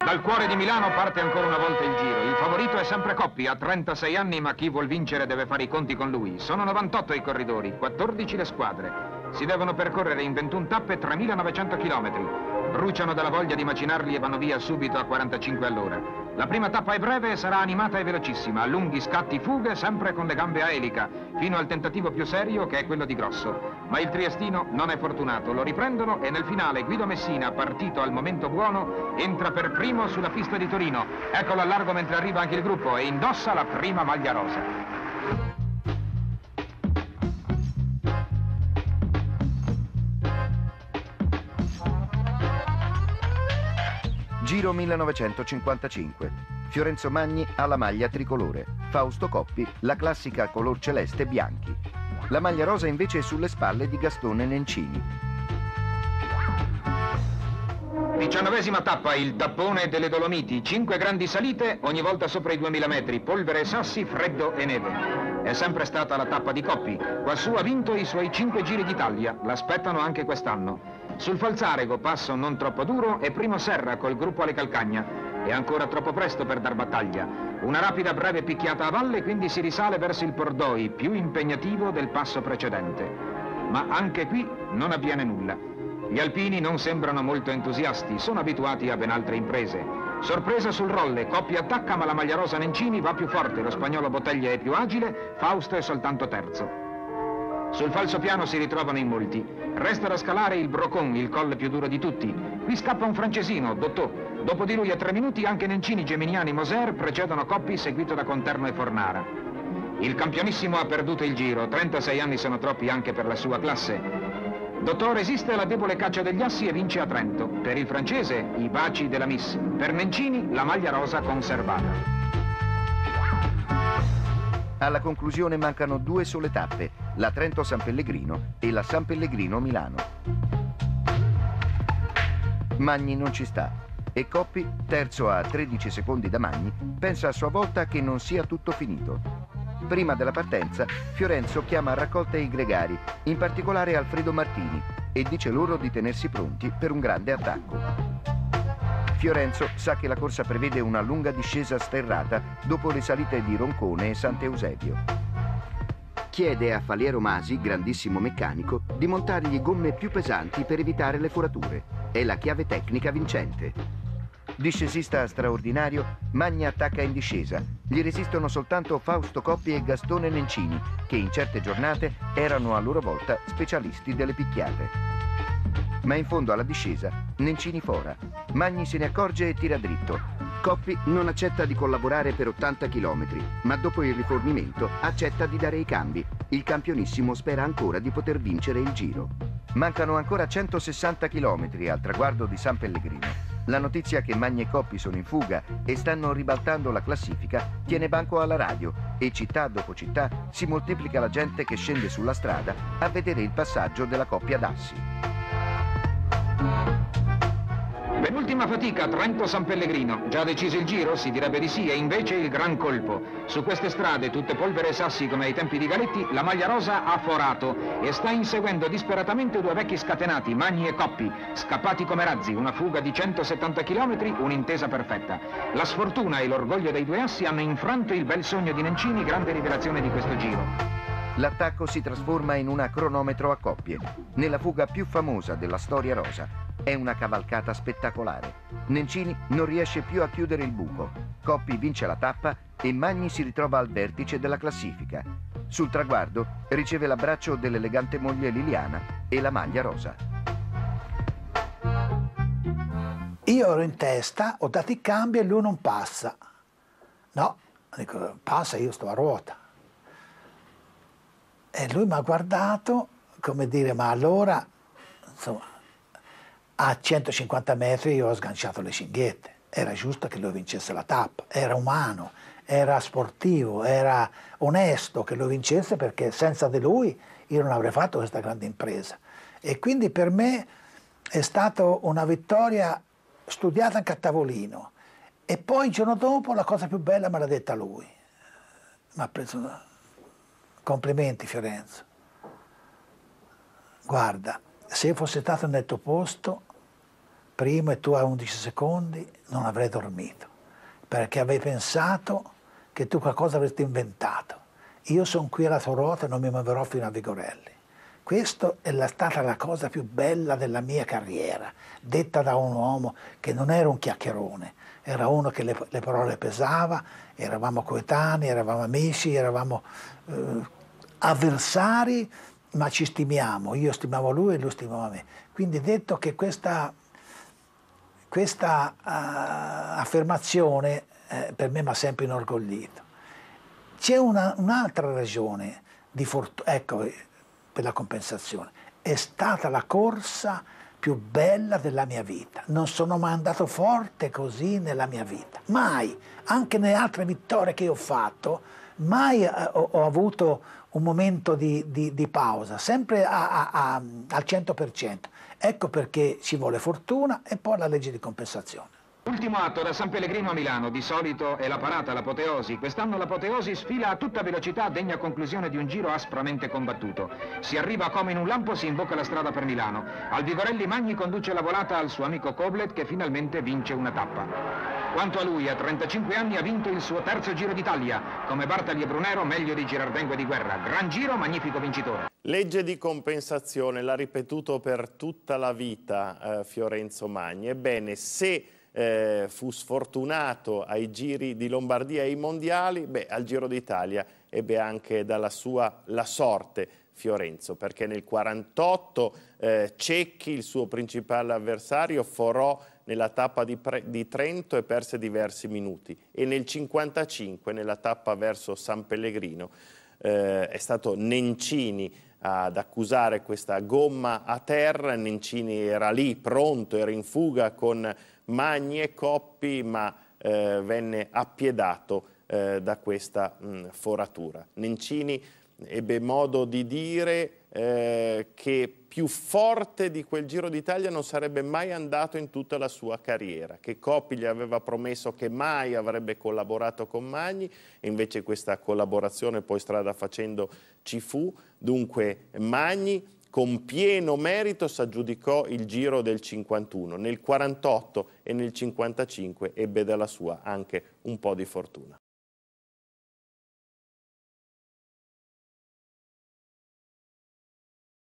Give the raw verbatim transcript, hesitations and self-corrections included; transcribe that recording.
Dal cuore di Milano parte ancora una volta il Giro. Il favorito è sempre Coppi, ha trentasei anni, ma chi vuol vincere deve fare i conti con lui. Sono novantotto i corridori, quattordici le squadre. Si devono percorrere in ventuno tappe tremilanovecento chilometri. Bruciano dalla voglia di macinarli e vanno via subito a quarantacinque all'ora. La prima tappa è breve e sarà animata e velocissima, a lunghi scatti fughe, sempre con le gambe a elica, fino al tentativo più serio che è quello di Grosso. Ma il triestino non è fortunato, lo riprendono e nel finale Guido Messina, partito al momento buono, entra per primo sulla pista di Torino. Eccolo a largo mentre arriva anche il gruppo e indossa la prima maglia rosa. Giro millenovecentocinquantacinque. Fiorenzo Magni ha la maglia tricolore, Fausto Coppi la classica color celeste bianchi. La maglia rosa invece è sulle spalle di Gastone Nencini. Diciannovesima tappa, il tappone delle Dolomiti. Cinque grandi salite, ogni volta sopra i duemila metri, polvere e sassi, freddo e neve. È sempre stata la tappa di Coppi. Quassù ha vinto i suoi cinque giri d'Italia, l'aspettano anche quest'anno. Sul Falzarego, passo non troppo duro, e primo Serra col gruppo alle Calcagna. È ancora troppo presto per dar battaglia. Una rapida breve picchiata a valle, quindi si risale verso il Pordoi, più impegnativo del passo precedente. Ma anche qui non avviene nulla. Gli alpini non sembrano molto entusiasti, sono abituati a ben altre imprese. Sorpresa sul rolle, Coppi attacca ma la maglia rosa Nencini va più forte, lo spagnolo Botteglia è più agile, Fausto è soltanto terzo. Sul falsopiano si ritrovano in molti. Resta da scalare il Brocon, il colle più duro di tutti. Qui scappa un francesino, Dotto. Dopo di lui a tre minuti anche Nencini, Geminiani, Moser precedono Coppi, seguito da Conterno e Fornara. Il campionissimo ha perduto il Giro, trentasei anni sono troppi anche per la sua classe. Dottor resiste alla debole caccia degli assi e vince a Trento. Per il francese, i baci della Miss. Per Nencini, la maglia rosa conservata. Alla conclusione mancano due sole tappe, la Trento-San Pellegrino e la San Pellegrino-Milano. Magni non ci sta e Coppi, terzo a tredici secondi da Magni, pensa a sua volta che non sia tutto finito. Prima della partenza, Fiorenzo chiama a raccolta i gregari, in particolare Alfredo Martini, e dice loro di tenersi pronti per un grande attacco. Fiorenzo sa che la corsa prevede una lunga discesa sterrata dopo le salite di Roncone e Sant'Eusebio. Chiede a Faliero Masi, grandissimo meccanico, di montargli gomme più pesanti per evitare le forature. È la chiave tecnica vincente. Discesista straordinario, Magni attacca in discesa. Gli resistono soltanto Fausto Coppi e Gastone Nencini, che in certe giornate erano a loro volta specialisti delle picchiate. Ma in fondo alla discesa, Nencini fora. Magni se ne accorge e tira dritto. Coppi non accetta di collaborare per ottanta chilometri, ma dopo il rifornimento accetta di dare i cambi. Il campionissimo spera ancora di poter vincere il Giro. Mancano ancora centosessanta chilometri al traguardo di San Pellegrino. La notizia che Magni e Coppi sono in fuga e stanno ribaltando la classifica tiene banco alla radio e città dopo città si moltiplica la gente che scende sulla strada a vedere il passaggio della coppia d'assi. Penultima fatica, Trento-San Pellegrino. Già deciso il Giro? Si direbbe di sì, e invece il gran colpo. Su queste strade, tutte polvere e sassi come ai tempi di Galetti, la maglia rosa ha forato e sta inseguendo disperatamente due vecchi scatenati, Magni e Coppi, scappati come razzi, una fuga di centosettanta chilometri, un'intesa perfetta. La sfortuna e l'orgoglio dei due assi hanno infranto il bel sogno di Nencini, grande rivelazione di questo Giro. L'attacco si trasforma in una cronometro a coppie, nella fuga più famosa della storia rosa. È una cavalcata spettacolare. Nencini non riesce più a chiudere il buco. Coppi vince la tappa e Magni si ritrova al vertice della classifica. Sul traguardo riceve l'abbraccio dell'elegante moglie Liliana e la maglia rosa. Io ero in testa, ho dato i cambi e lui non passa. No, dico, passa, io sto a ruota. E lui mi ha guardato, come dire, ma allora, insomma, a centocinquanta metri io ho sganciato le cinghiette. Era giusto che lui vincesse la tappa, era umano, era sportivo, era onesto che lo vincesse, perché senza di lui io non avrei fatto questa grande impresa. E quindi per me è stata una vittoria studiata anche a tavolino. E poi il giorno dopo la cosa più bella me l'ha detta lui. Mi ha preso... Complimenti Fiorenzo. Guarda, se io fossi stato nel tuo posto, primo e tu a undici secondi, non avrei dormito, perché avevi pensato che tu qualcosa avresti inventato. Io sono qui alla tua ruota e non mi muoverò fino a Vigorelli. Questa è la, stata la cosa più bella della mia carriera, detta da un uomo che non era un chiacchierone, era uno che le, le parole pesava, eravamo coetanei, eravamo amici, eravamo eh, avversari, ma ci stimiamo. Io stimavo lui e lui stimava me. Quindi detto che questa, questa uh, affermazione eh, per me mi ha sempre inorgoglito. C'è un'altra ragione di fortuna, ecco, per la compensazione. È stata la corsa più bella della mia vita. Non sono mai andato forte così nella mia vita. Mai. Anche nelle altre vittorie che ho fatto, mai ho, ho avuto un momento di, di, di pausa, sempre a, a, a, al cento per cento. Ecco perché ci vuole fortuna e poi la legge di compensazione. Ultimo atto da San Pellegrino a Milano, di solito è la parata, l'apoteosi. Quest'anno l'apoteosi sfila a tutta velocità, degna conclusione di un giro aspramente combattuto. Si arriva come in un lampo, si imbocca la strada per Milano. Al Vigorelli Magni conduce la volata al suo amico Koblet, che finalmente vince una tappa. Quanto a lui, a trentacinque anni ha vinto il suo terzo Giro d'Italia. Come Bartali e Brunero, meglio di Girardengo e di Guerra. Gran giro, magnifico vincitore. Legge di compensazione, l'ha ripetuto per tutta la vita eh, Fiorenzo Magni. Ebbene, se Eh, fu sfortunato ai giri di Lombardia e ai mondiali, beh, al Giro d'Italia ebbe anche dalla sua la sorte Fiorenzo, perché nel quarantotto eh, Cecchi, il suo principale avversario, forò nella tappa di, di Trento e perse diversi minuti, e nel cinquantacinque, nella tappa verso San Pellegrino, eh, è stato Nencini ad accusare questa gomma a terra. Nencini era lì pronto, era in fuga con Magni e Coppi, ma eh, venne appiedato eh, da questa mh, foratura. Nencini ebbe modo di dire eh, che più forte di quel Giro d'Italia non sarebbe mai andato in tutta la sua carriera, che Coppi gli aveva promesso che mai avrebbe collaborato con Magni, e invece questa collaborazione poi strada facendo ci fu. Dunque Magni con pieno merito si aggiudicò il Giro del cinquantuno, nel quarantotto e nel cinquantacinque ebbe dalla sua anche un po' di fortuna.